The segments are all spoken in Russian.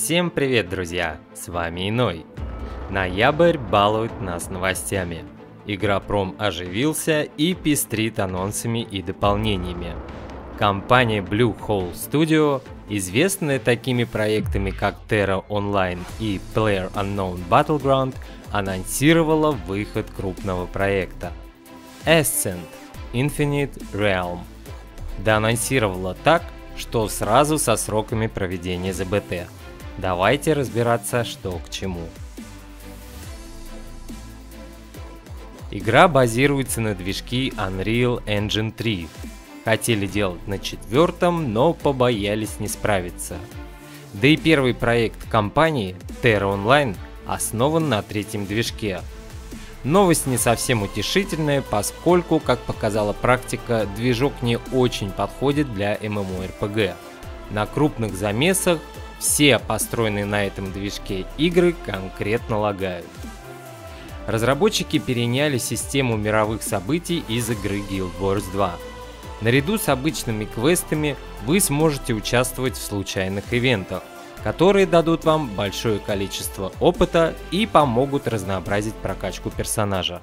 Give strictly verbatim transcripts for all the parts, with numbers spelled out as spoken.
Всем привет, друзья! С вами Иной. Ноябрь балует нас новостями. Игропром оживился и пестрит анонсами и дополнениями. Компания Blue Hole Studio, известная такими проектами как Terra Online и PlayerUnknown Battleground, анонсировала выход крупного проекта Ascent Infinite Realm. Да анонсировала так, что сразу со сроками проведения зэ бэ тэ. Давайте разбираться, что к чему. Игра базируется на движке Unreal Engine три. Хотели делать на четвертом, но побоялись не справиться. Да и первый проект компании, Terra Online, основан на третьем движке. Новость не совсем утешительная, поскольку, как показала практика, движок не очень подходит для эм эм о эр пи джи. На крупных замесах все построенные на этом движке игры конкретно лагают. Разработчики переняли систему мировых событий из игры Guild Wars два. Наряду с обычными квестами вы сможете участвовать в случайных ивентах, которые дадут вам большое количество опыта и помогут разнообразить прокачку персонажа.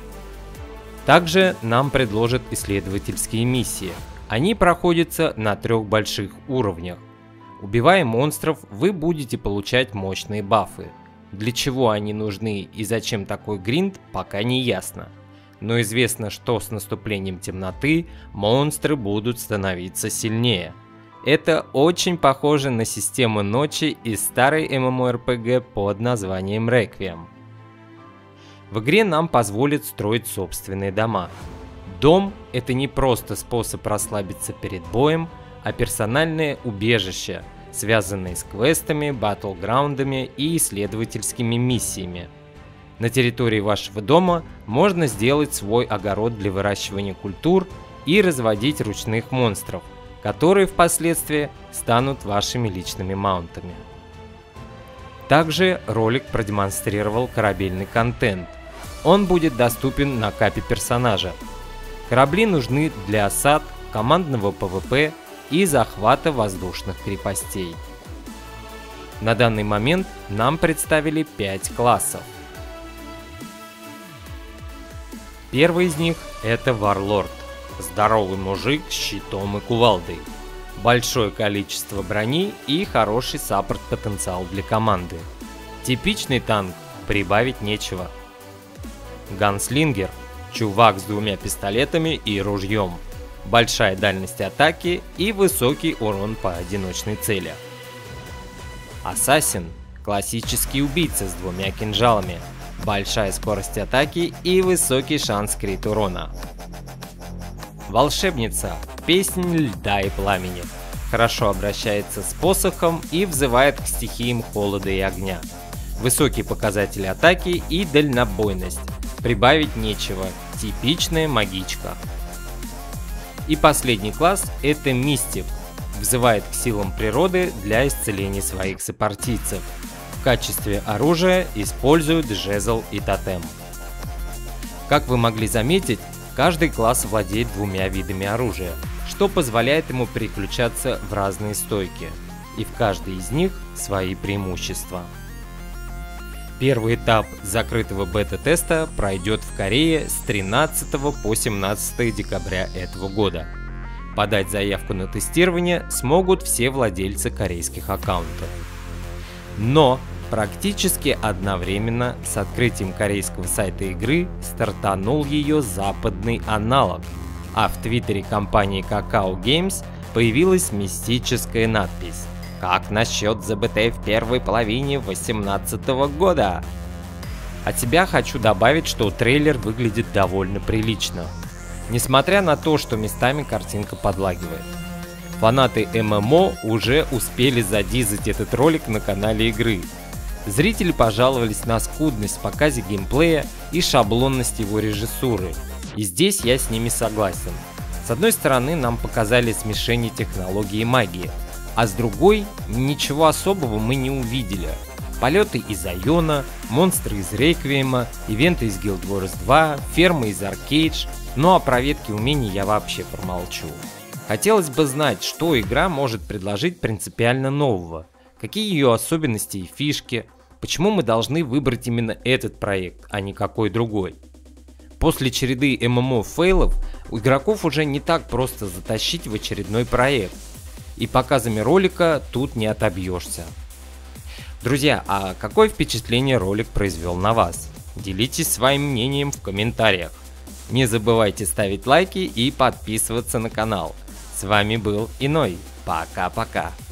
Также нам предложат исследовательские миссии. Они проходятся на трех больших уровнях. Убивая монстров, вы будете получать мощные бафы. Для чего они нужны и зачем такой гринд, пока не ясно. Но известно, что с наступлением темноты монстры будут становиться сильнее. Это очень похоже на систему ночи из старой эм эм о эр пи джи под названием Requiem. В игре нам позволят строить собственные дома. Дом — это не просто способ расслабиться перед боем, а персональное убежище, связанное с квестами, батлграундами и исследовательскими миссиями. На территории вашего дома можно сделать свой огород для выращивания культур и разводить ручных монстров, которые впоследствии станут вашими личными маунтами. Также ролик продемонстрировал корабельный контент. Он будет доступен на капе персонажа. Корабли нужны для осад, командного пэ вэ пэ и захвата воздушных крепостей. На данный момент нам представили пять классов. Первый из них — это Warlord. Здоровый мужик с щитом и кувалдой. Большое количество брони и хороший саппорт-потенциал для команды. Типичный танк, прибавить нечего. Ганслингер. Чувак с двумя пистолетами и ружьем. Большая дальность атаки и высокий урон по одиночной цели. Ассасин. Классический убийца с двумя кинжалами. Большая скорость атаки и высокий шанс крит урона. Волшебница. Песнь льда и пламени. Хорошо обращается с посохом и взывает к стихиям холода и огня. Высокий показатель атаки и дальнобойность. Прибавить нечего. Типичная магичка. И последний класс — это Мистик. Взывает к силам природы для исцеления своих сопартийцев. В качестве оружия используют жезл и тотем. Как вы могли заметить, каждый класс владеет двумя видами оружия, что позволяет ему переключаться в разные стойки, и в каждой из них свои преимущества. Первый этап закрытого бета-теста пройдет в Корее с тринадцатого по семнадцатое декабря этого года. Подать заявку на тестирование смогут все владельцы корейских аккаунтов. Но практически одновременно с открытием корейского сайта игры стартанул ее западный аналог, а в твиттере компании Kakao Games появилась мистическая надпись: «Как насчет зэ бэ тэ в первой половине две тысячи восемнадцатого года?» От себя хочу добавить, что трейлер выглядит довольно прилично, несмотря на то, что местами картинка подлагивает. Фанаты эм эм о уже успели задизать этот ролик на канале игры. Зрители пожаловались на скудность в показе геймплея и шаблонность его режиссуры, и здесь я с ними согласен. С одной стороны, нам показали смешение технологии и магии, а с другой, ничего особого мы не увидели. Полеты из Айона, монстры из Реквиема, ивенты из Guild Wars два, фермы из Arcade, ну а про ветки умений я вообще промолчу. Хотелось бы знать, что игра может предложить принципиально нового, какие ее особенности и фишки, почему мы должны выбрать именно этот проект, а не какой другой. После череды эм эм о-фейлов у игроков уже не так просто затащить в очередной проект, и показами ролика тут не отобьешься. Друзья, а какое впечатление ролик произвел на вас? Делитесь своим мнением в комментариях. Не забывайте ставить лайки и подписываться на канал. С вами был Иной. Пока-пока.